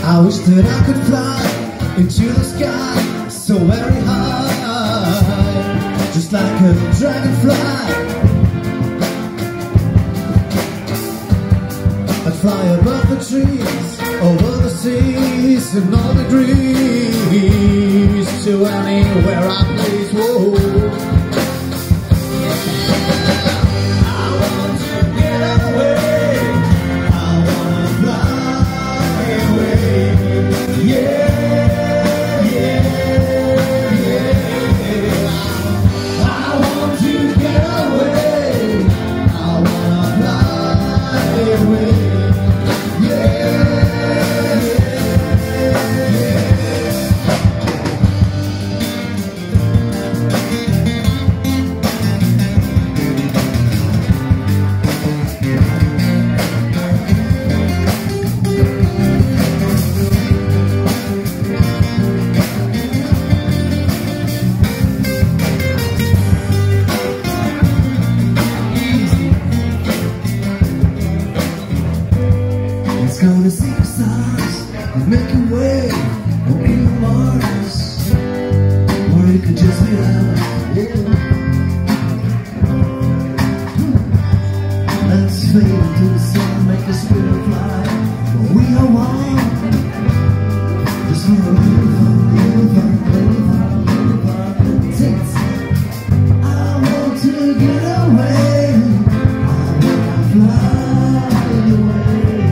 I wish that I could fly into the sky so very high, just like a dragonfly. I'd fly above the trees, over the seas, in all degrees, to anywhere I please. Whoa. It's gonna see the stars and make a way on Mars, or it could just be us. Yeah. Let's fade into the sun, make the spirit fly, but we are one. Just for a little fun, takes. I want to get away. I wanna fly away.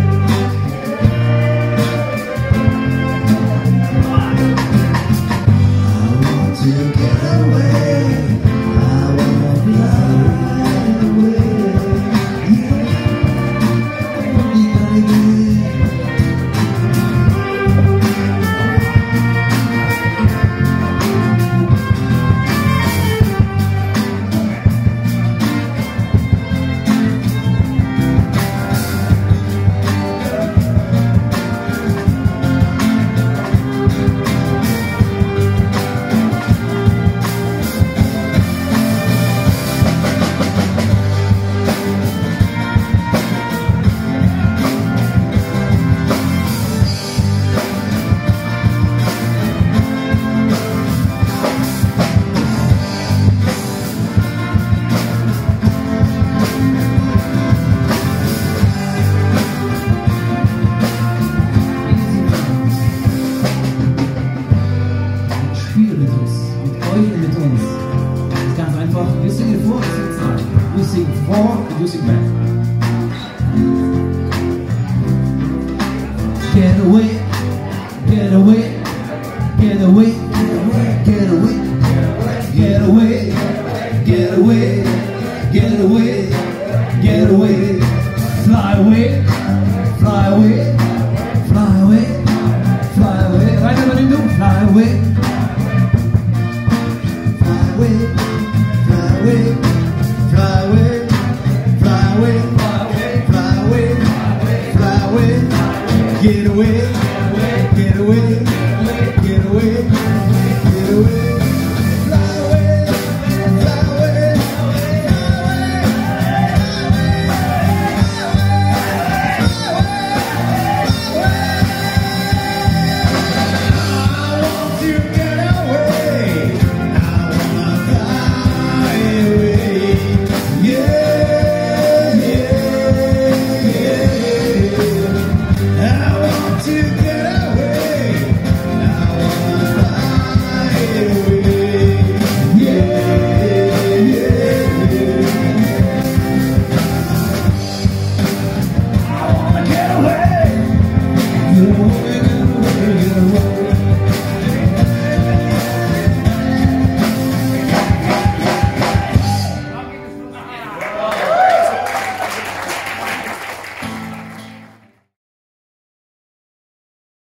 Mit uns. Das ist ganz einfach. Wir singen vor, wir singen zurück. Wir singen vor und du singst back. Get away, get away, get away, get away, get away, get away, get away, get away, fly away, fly away, fly away, fly away. Weiter mit dem Du, fly away.